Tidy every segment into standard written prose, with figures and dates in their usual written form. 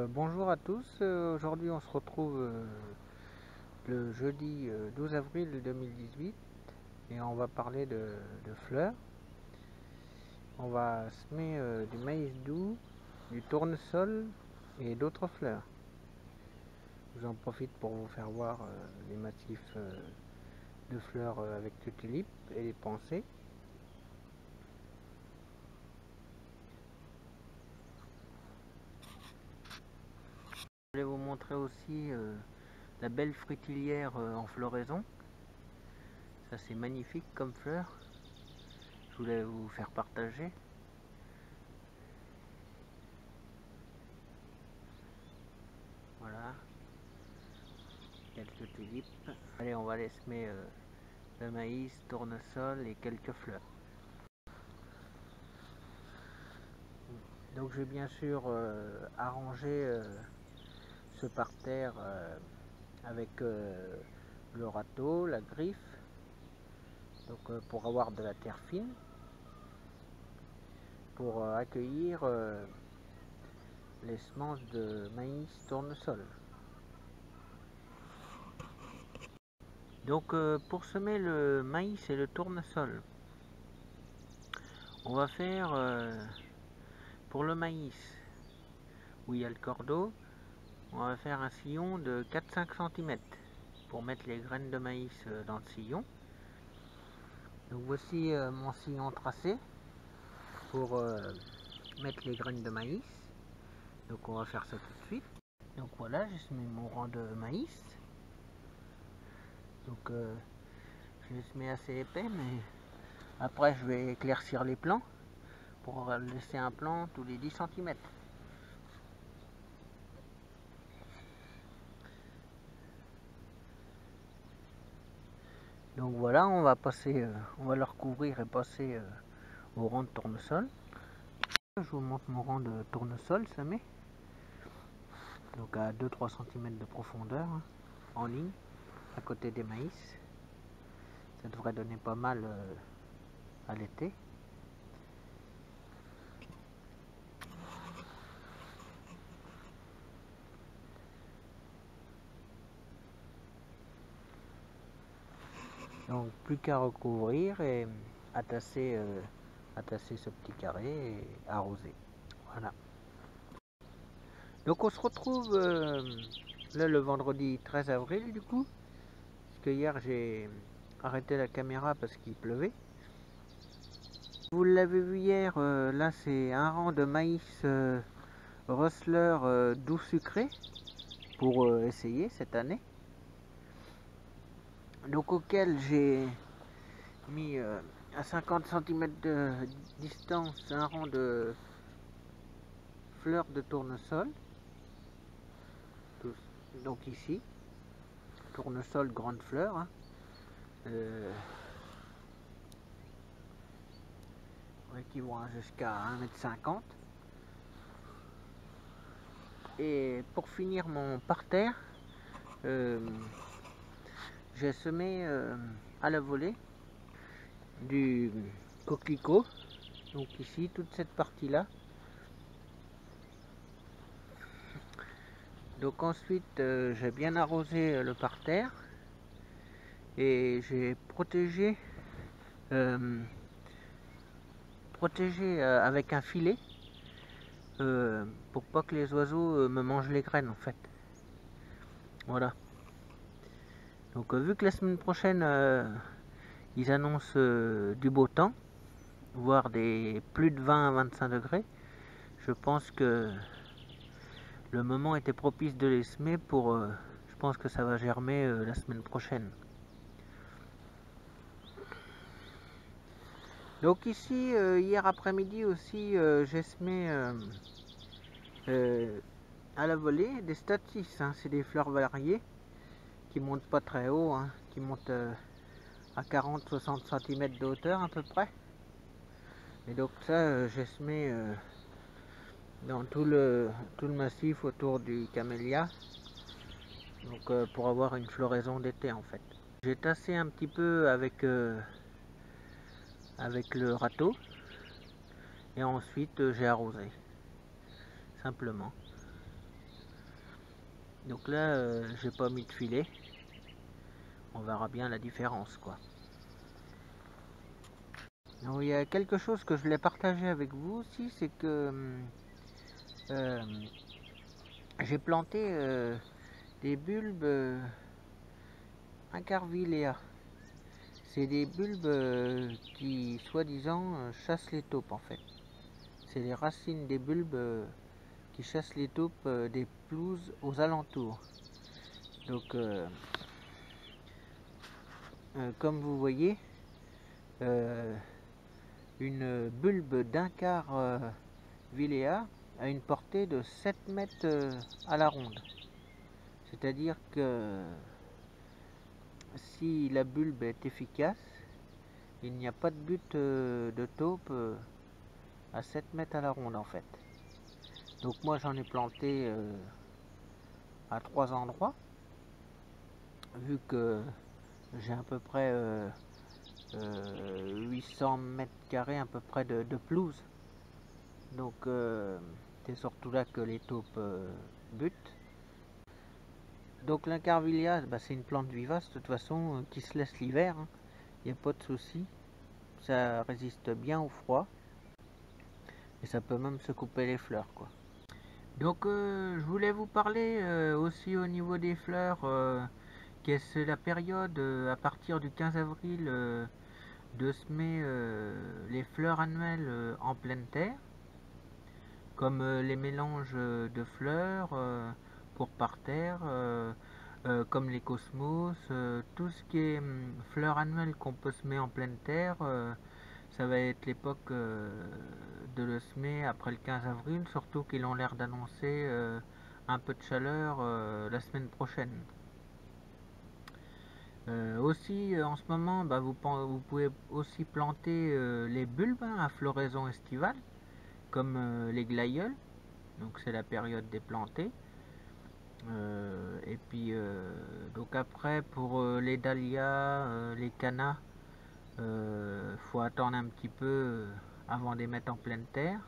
Bonjour à tous, aujourd'hui on se retrouve le jeudi 12 avril 2018 et on va parler de fleurs. On va semer du maïs doux, du tournesol et d'autres fleurs. J'en profite pour vous faire voir les massifs de fleurs avec le tulipe et les pensées. Je vais vous montrer aussi la belle fritilière en floraison. Ça c'est magnifique comme fleur. Je voulais vous faire partager. Voilà, quelques tulipes. Allez, on va aller semer le maïs, tournesol et quelques fleurs. Donc j'ai bien sûr arrangé ce parterre avec le râteau, la griffe, donc pour avoir de la terre fine, pour accueillir les semences de maïs, tournesol. Donc pour semer le maïs et le tournesol, on va faire pour le maïs, où il y a le cordeau, on va faire un sillon de 4-5 cm pour mettre les graines de maïs dans le sillon. Donc voici mon sillon tracé pour mettre les graines de maïs. Donc on va faire ça tout de suite. Donc voilà, j'ai semé mon rang de maïs. Donc je l'ai semé assez épais, mais après je vais éclaircir les plants pour laisser un plant tous les 10 cm. Donc voilà, on va le recouvrir et passer au rang de tournesol. Je vous montre mon rang de tournesol semé. Donc à 2-3 cm de profondeur, hein, en ligne, à côté des maïs. Ça devrait donner pas mal à l'été. Donc plus qu'à recouvrir et attasser ce petit carré et arroser. Voilà. Donc on se retrouve là le vendredi 13 avril du coup. Parce que hier j'ai arrêté la caméra parce qu'il pleuvait. Vous l'avez vu hier, là c'est un rang de maïs Rustler doux sucré pour essayer cette année. Donc auquel j'ai mis à 50 cm de distance un rang de fleurs de tournesol. Donc ici, tournesol grande fleur, hein. Qui vont jusqu'à 1,50 m. Et pour finir mon parterre, j'ai semé à la volée du coquelicot. Donc ici, toute cette partie-là. Donc ensuite, j'ai bien arrosé le parterre et j'ai protégé avec un filet pour pas que les oiseaux me mangent les graines en fait. Voilà. Donc vu que la semaine prochaine ils annoncent du beau temps, voire des plus de 20 à 25 degrés, je pense que le moment était propice de les semer pour je pense que ça va germer la semaine prochaine. Donc ici hier après-midi aussi j'ai semé à la volée des statis, hein. C'est des fleurs variées qui montent pas très haut, hein, qui montent à 40-60 cm de hauteur à peu près. Et donc ça j'ai semé dans tout le massif autour du camélia, donc pour avoir une floraison d'été en fait. J'ai tassé un petit peu avec le râteau et ensuite j'ai arrosé simplement. Donc là, j'ai pas mis de filet. On verra bien la différence, quoi. Donc, il y a quelque chose que je voulais partager avec vous aussi, c'est que euh, j'ai planté des bulbes Incarvilea. C'est des bulbes qui, soi-disant, chassent les taupes en fait. C'est les racines des bulbes qui chassent les taupes des pelouses aux alentours. Donc, comme vous voyez, une bulbe d'Incarvilea a une portée de 7 mètres à la ronde. C'est-à-dire que si la bulbe est efficace, il n'y a pas de but de taupe à 7 mètres à la ronde en fait. Donc moi j'en ai planté à 3 endroits, vu que j'ai à peu près 800 mètres carrés à peu près de pelouse. Donc c'est surtout là que les taupes butent. Donc l'Incarvilea, c'est une plante vivace de toute façon qui se laisse l'hiver, hein. Il n'y a pas de souci, ça résiste bien au froid et ça peut même se couper les fleurs, quoi. Donc je voulais vous parler aussi au niveau des fleurs, que c'est la période à partir du 15 avril de semer les fleurs annuelles en pleine terre, comme les mélanges de fleurs pour parterre, comme les cosmos, tout ce qui est fleurs annuelles qu'on peut semer en pleine terre, ça va être l'époque de le semer après le 15 avril, surtout qu'ils ont l'air d'annoncer un peu de chaleur la semaine prochaine. Aussi en ce moment, vous pouvez aussi planter les bulbes à floraison estivale, comme les glaïeuls, donc c'est la période des plantés. Et puis donc après pour les dahlias, les cannas, faut attendre un petit peu avant de les mettre en pleine terre.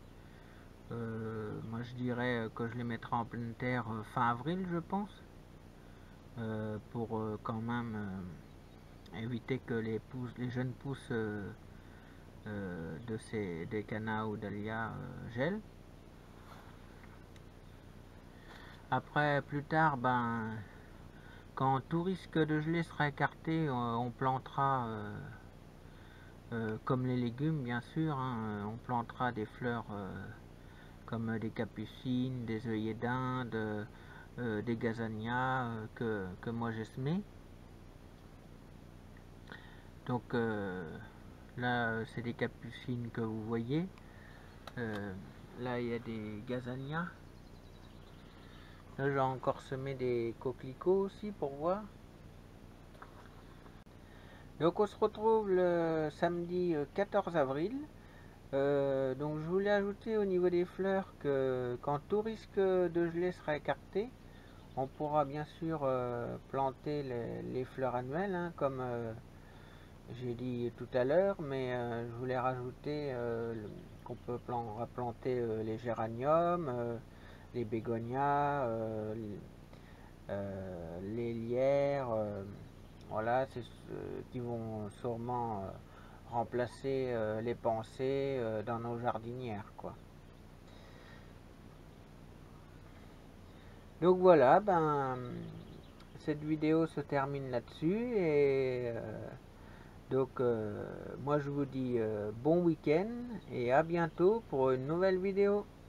Moi je dirais que je les mettrai en pleine terre fin avril, je pense, pour quand même éviter que les jeunes pousses des cannas ou dahlias gèlent. Après, plus tard, quand tout risque de geler sera écarté, on plantera, comme les légumes bien sûr, hein, on plantera des fleurs comme des capucines, des œillets d'Inde, des gazanias que moi j'ai semés. Donc là, c'est des capucines que vous voyez. Là, il y a des gazanias. Là, j'ai encore semé des coquelicots aussi pour voir. Donc on se retrouve le samedi 14 avril. Donc je voulais ajouter au niveau des fleurs que quand tout risque de geler sera écarté, on pourra bien sûr planter les fleurs annuelles, hein, comme j'ai dit tout à l'heure, mais je voulais rajouter qu'on peut planter les géraniums, les bégonias, les lierres, voilà, c'est qui vont sûrement remplacer les pensées dans nos jardinières, quoi. Donc voilà, cette vidéo se termine là-dessus et donc moi je vous dis bon week-end et à bientôt pour une nouvelle vidéo.